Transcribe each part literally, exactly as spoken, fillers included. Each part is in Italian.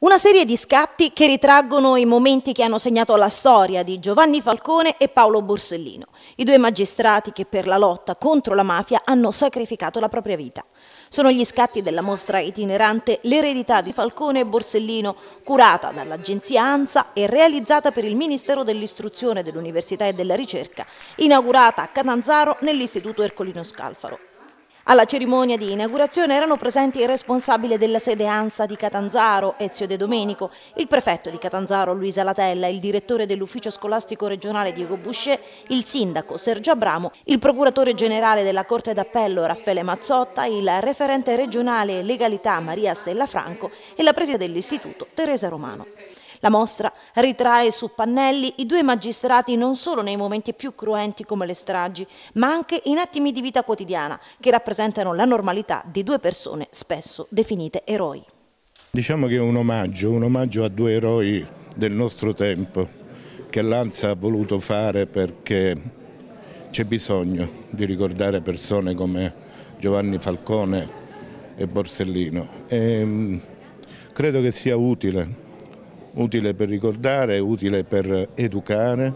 Una serie di scatti che ritraggono i momenti che hanno segnato la storia di Giovanni Falcone e Paolo Borsellino, i due magistrati che per la lotta contro la mafia hanno sacrificato la propria vita. Sono gli scatti della mostra itinerante L'eredità di Falcone e Borsellino, curata dall'agenzia ANSA e realizzata per il Ministero dell'Istruzione, dell'Università e della Ricerca, inaugurata a Catanzaro nell'Istituto Ercolino Scalfaro. Alla cerimonia di inaugurazione erano presenti il responsabile della sede ANSA di Catanzaro, Ezio De Domenico, il prefetto di Catanzaro, Luisa Latella, il direttore dell'ufficio scolastico regionale, Diego Boucher, il sindaco, Sergio Abramo, il procuratore generale della Corte d'Appello, Raffaele Mazzotta, il referente regionale legalità, Maria Stella Franco, e la presidente dell'istituto, Teresa Romano. La mostra ritrae su pannelli i due magistrati non solo nei momenti più cruenti come le stragi, ma anche in attimi di vita quotidiana che rappresentano la normalità di due persone spesso definite eroi. Diciamo che è un omaggio, un omaggio a due eroi del nostro tempo che l'ANSA ha voluto fare perché c'è bisogno di ricordare persone come Giovanni Falcone e Borsellino. E credo che sia utile. Utile per ricordare, utile per educare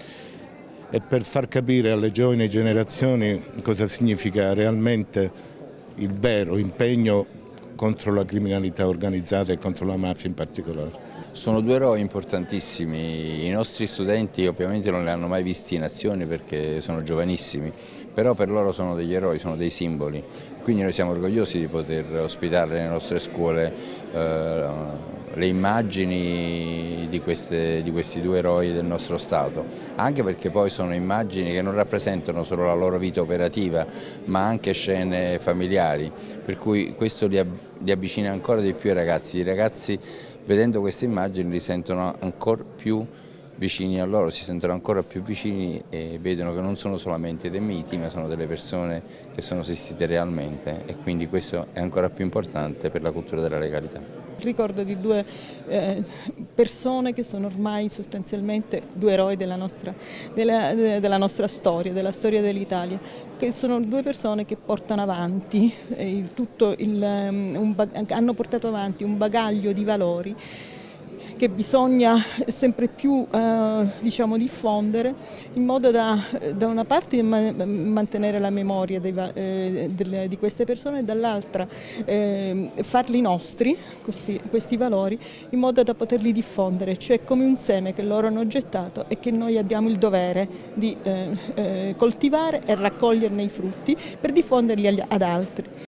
e per far capire alle giovani generazioni cosa significa realmente il vero impegno contro la criminalità organizzata e contro la mafia in particolare. Sono due eroi importantissimi, i nostri studenti ovviamente non li hanno mai visti in azione perché sono giovanissimi, però per loro sono degli eroi, sono dei simboli, quindi noi siamo orgogliosi di poter ospitare nelle nostre scuole eh, le immagini di, queste, di questi due eroi del nostro Stato, anche perché poi sono immagini che non rappresentano solo la loro vita operativa, ma anche scene familiari, per cui questo li, li avvicina ancora di più ai ragazzi. I ragazzi, vedendo queste immagini, li sentono ancora più vicini a loro, si sentono ancora più vicini e vedono che non sono solamente dei miti, ma sono delle persone che sono esistite realmente, e quindi questo è ancora più importante per la cultura della legalità. Ricordo di due eh, persone che sono ormai sostanzialmente due eroi della nostra, della, della nostra storia, della storia dell'Italia, che sono due persone che portano avanti, eh, tutto il, um, un, hanno portato avanti un bagaglio di valori che bisogna sempre più eh, diciamo, diffondere, in modo da, da una parte mantenere la memoria dei, eh, delle, di queste persone e dall'altra eh, farli nostri, questi, questi valori, in modo da poterli diffondere, cioè come un seme che loro hanno gettato e che noi abbiamo il dovere di eh, eh, coltivare e raccoglierne i frutti per diffonderli ad altri.